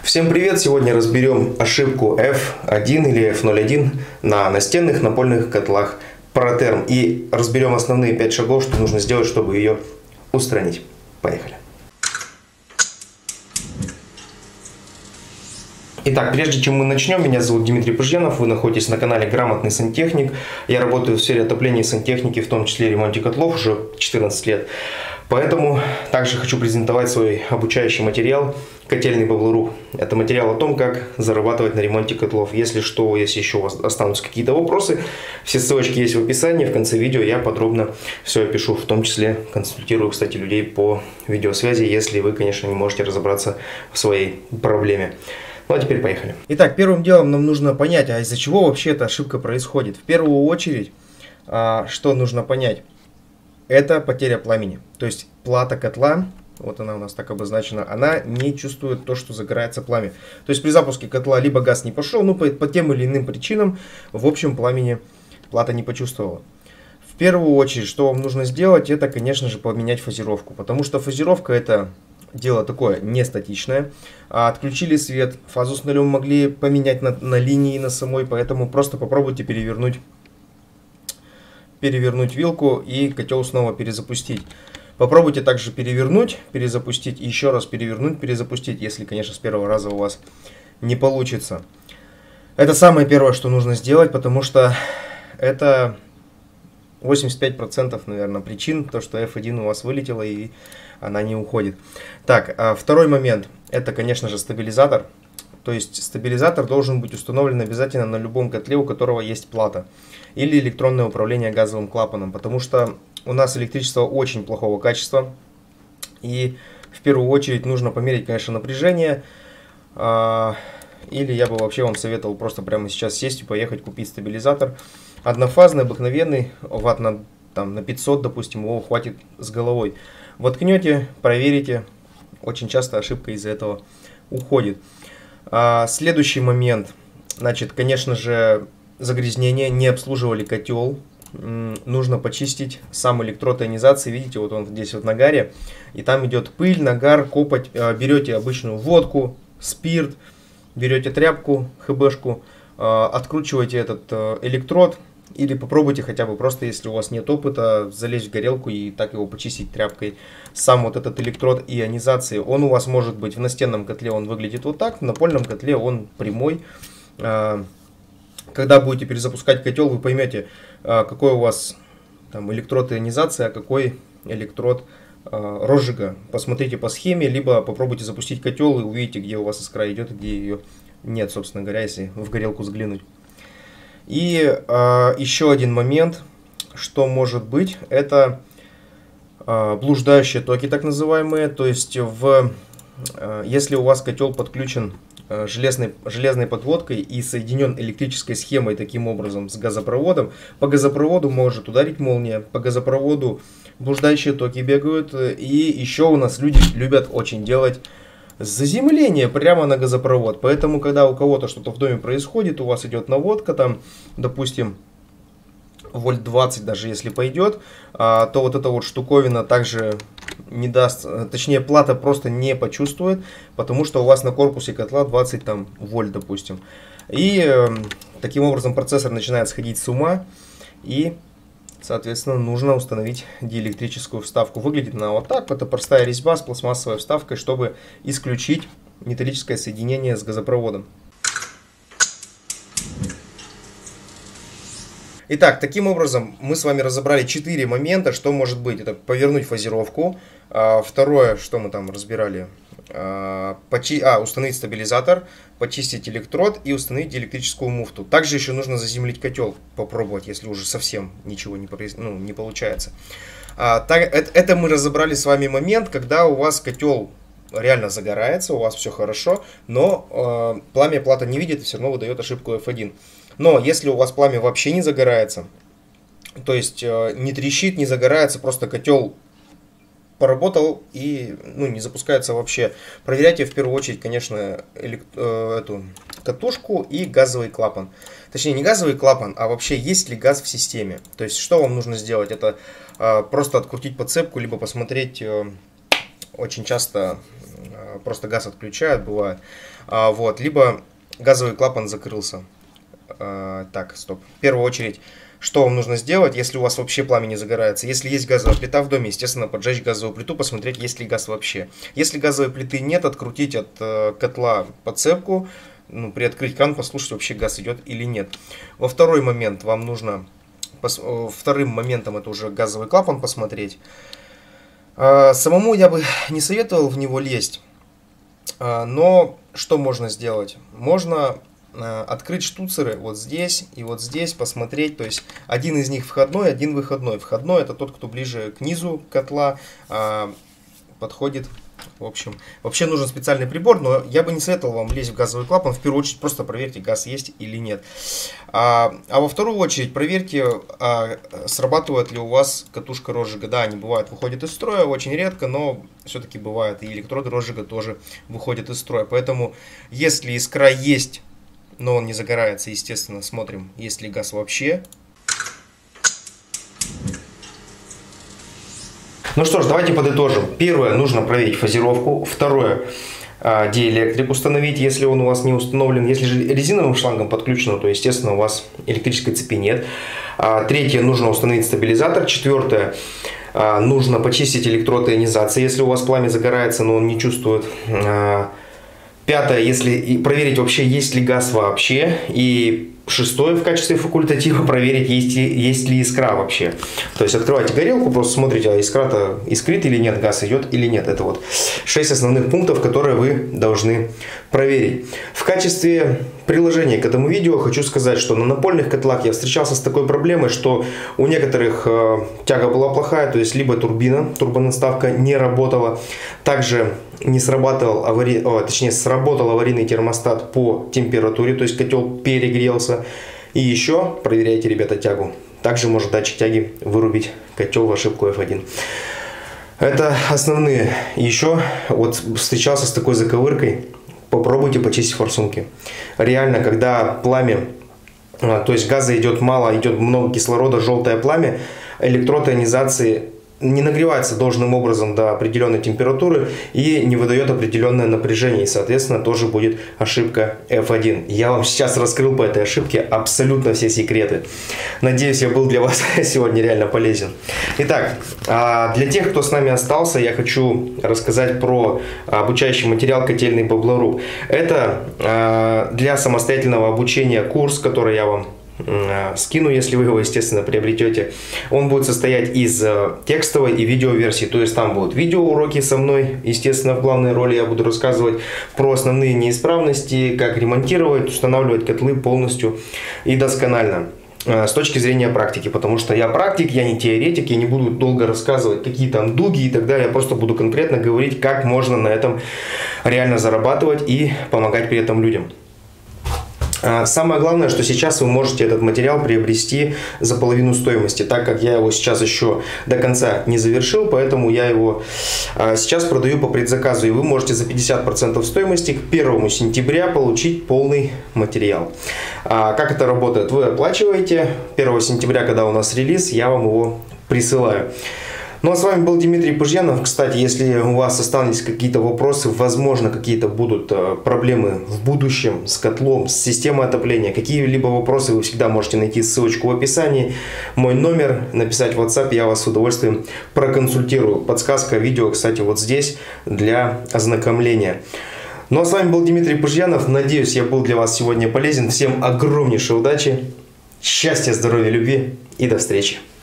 Всем привет! Сегодня разберем ошибку F1 или F01 на настенных напольных котлах Proterm. И разберем основные 5 шагов, что нужно сделать, чтобы ее устранить. Поехали! Итак, прежде чем мы начнем, меня зовут Дмитрий Пыжьянов, вы находитесь на канале Грамотный Сантехник. Я работаю в сфере отопления и сантехники, в том числе ремонте котлов, уже 14 лет. Поэтому также хочу презентовать свой обучающий материал «Котельный Баблру». Это материал о том, как зарабатывать на ремонте котлов. Если еще у вас останутся какие-то вопросы, все ссылочки есть в описании. В конце видео я подробно все опишу, в том числе консультирую, кстати, людей по видеосвязи, если вы, конечно, не можете разобраться в своей проблеме. Ну а теперь поехали. Итак, первым делом нам нужно понять, а из-за чего вообще эта ошибка происходит. В первую очередь, что нужно понять, это потеря пламени. То есть плата котла, вот она у нас так обозначена, она не чувствует то, что загорается пламя. То есть при запуске котла либо газ не пошел, ну по тем или иным причинам, в общем, пламени плата не почувствовала. В первую очередь, что вам нужно сделать, это, конечно же, поменять фазировку. Потому что фазировка это дело такое не статичное. Отключили свет, фазу с нулем могли поменять на линии на самой, поэтому просто попробуйте перевернуть вилку и котел снова перезапустить. Попробуйте также перевернуть, перезапустить, и еще раз перевернуть, перезапустить, если, конечно, с первого раза у вас не получится. Это самое первое, что нужно сделать, потому что это 85%, наверное, причин, то, что F1 у вас вылетела и она не уходит. Так, второй момент, это, конечно же, стабилизатор. То есть стабилизатор должен быть установлен обязательно на любом котле, у которого есть плата. Или электронное управление газовым клапаном. Потому что у нас электричество очень плохого качества. И в первую очередь нужно померить, конечно, напряжение. Или я бы вообще вам советовал просто прямо сейчас сесть и поехать купить стабилизатор. Однофазный, обыкновенный, ватт на 500, допустим, его хватит с головой. Воткнете, проверите. Очень часто ошибка из-за этого уходит. Следующий момент, значит, конечно же, загрязнение, не обслуживали котел, нужно почистить сам электрод ионизации, видите, вот он здесь вот нагаре, и там идет пыль, нагар, копоть, берете обычную водку, спирт, берете тряпку, хбшку, откручиваете этот электрод, или попробуйте хотя бы просто, если у вас нет опыта, залезть в горелку и так его почистить тряпкой. Сам вот этот электрод ионизации, он у вас может быть в настенном котле, он выглядит вот так, в напольном котле он прямой. Когда будете перезапускать котел, вы поймете, какой у вас там электрод ионизации, а какой электрод розжига. Посмотрите по схеме, либо попробуйте запустить котел и увидите, где у вас искра идет, и где ее нет, собственно говоря, если в горелку взглянуть. И еще один момент, что может быть, это блуждающие токи, так называемые. То есть, если у вас котел подключен железной подводкой и соединен электрической схемой таким образом с газопроводом, по газопроводу может ударить молния, по газопроводу блуждающие токи бегают. И еще у нас люди любят очень делать заземление прямо на газопровод. Поэтому, когда у кого-то что-то в доме происходит, у вас идет наводка, там, допустим, вольт 20 даже если пойдет, то вот эта вот штуковина также не даст, точнее плата просто не почувствует, потому что у вас на корпусе котла 20 там, вольт, допустим. И таким образом процессор начинает сходить с ума, и соответственно, нужно установить диэлектрическую вставку. Выглядит она вот так. Это простая резьба с пластмассовой вставкой, чтобы исключить металлическое соединение с газопроводом. Итак, таким образом мы с вами разобрали 4 момента, что может быть. Это повернуть фазировку. Второе, что мы там разбирали, установить стабилизатор, почистить электрод и установить диэлектрическую муфту. Также еще нужно заземлить котел, попробовать, если уже совсем ничего не получается. Это мы разобрали с вами момент, когда у вас котел реально загорается, у вас все хорошо, но пламя плата не видит и все равно выдает ошибку F1. Но если у вас пламя вообще не загорается, то есть не трещит, не загорается, просто котел поработал и не запускается вообще, проверяйте в первую очередь, конечно, эту катушку и газовый клапан. Точнее, не газовый клапан, а вообще есть ли газ в системе. То есть, что вам нужно сделать? Это просто открутить подцепку, либо посмотреть, очень часто просто газ отключают, бывает. Вот, либо газовый клапан закрылся. Так, стоп. В первую очередь, что вам нужно сделать, если у вас вообще пламя не загорается? Если есть газовая плита в доме, естественно, поджечь газовую плиту, посмотреть, есть ли газ вообще. Если газовой плиты нет, открутить от котла подцепку, приоткрыть кран, послушать, вообще газ идет или нет. Во второй момент вам нужно, вторым моментом это уже газовый клапан посмотреть. Самому я бы не советовал в него лезть, но что можно сделать? Можно открыть штуцеры вот здесь и вот здесь, посмотреть, то есть один из них входной, один выходной. Входной — это тот, кто ближе к низу котла подходит. В общем, вообще нужен специальный прибор, но я бы не советовал вам лезть в газовый клапан. В первую очередь просто проверьте, газ есть или нет. А во вторую очередь проверьте, срабатывает ли у вас катушка розжига. Да, они бывают, выходят из строя, очень редко, но все-таки бывает. И электроды розжига тоже выходят из строя. Поэтому, если искра есть, но он не загорается, естественно, смотрим, есть ли газ вообще. Ну что ж, давайте подытожим. Первое, нужно проверить фазировку. Второе, диэлектрик установить, если он у вас не установлен. Если же резиновым шлангом подключено, то, естественно, у вас электрической цепи нет. Третье, нужно установить стабилизатор. Четвертое, нужно почистить электрод ионизации, если у вас пламя загорается, но он не чувствует. Пятое, если проверить вообще, есть ли газ вообще. И шестое, в качестве факультатива, проверить, есть ли искра вообще. То есть открывайте горелку, просто смотрите, а искра-то искрит или нет, газ идет или нет. Это вот 6 основных пунктов, которые вы должны проверить. В качестве приложения к этому видео хочу сказать, что на напольных котлах я встречался с такой проблемой, что у некоторых тяга была плохая, то есть либо турбонаставка не работала, также не срабатывал сработал аварийный термостат по температуре, то есть котел перегрелся. И еще проверяйте, ребята, тягу. Также может датчик тяги вырубить котел в ошибку F1. Это основные. Еще вот встречался с такой заковыркой. Попробуйте почистить форсунки. Реально, когда пламя, то есть газа идет мало, идет много кислорода, желтое пламя, электрод ионизации не нагревается должным образом до определенной температуры и не выдает определенное напряжение, и, соответственно, тоже будет ошибка F1. Я вам сейчас раскрыл по этой ошибке абсолютно все секреты. Надеюсь, я был для вас сегодня реально полезен. Итак, для тех, кто с нами остался, я хочу рассказать про обучающий материал «Котельный Бабло.ру». Это для самостоятельного обучения курс, который я вам скину, если вы его, естественно, приобретете. Он будет состоять из текстовой и видеоверсии. То есть там будут видеоуроки со мной. Естественно, в главной роли я буду рассказывать про основные неисправности, как ремонтировать, устанавливать котлы полностью и досконально. С точки зрения практики, потому что я практик, я не теоретик, я не буду долго рассказывать, какие там дуги и так далее. Я просто буду конкретно говорить, как можно на этом реально зарабатывать и помогать при этом людям. Самое главное, что сейчас вы можете этот материал приобрести за половину стоимости, так как я его сейчас еще до конца не завершил, поэтому я его сейчас продаю по предзаказу, и вы можете за 50% стоимости к 1 сентября получить полный материал. Как это работает? Вы оплачиваете 1 сентября, когда у нас релиз, я вам его присылаю. Ну а с вами был Дмитрий Пыжьянов. Кстати, если у вас остались какие-то вопросы, возможно, какие-то будут проблемы в будущем с котлом, с системой отопления, какие-либо вопросы, вы всегда можете найти ссылочку в описании. Мой номер, написать в WhatsApp, я вас с удовольствием проконсультирую. Подсказка, видео, кстати, вот здесь для ознакомления. Ну а с вами был Дмитрий Пыжьянов. Надеюсь, я был для вас сегодня полезен. Всем огромнейшей удачи, счастья, здоровья, любви и до встречи.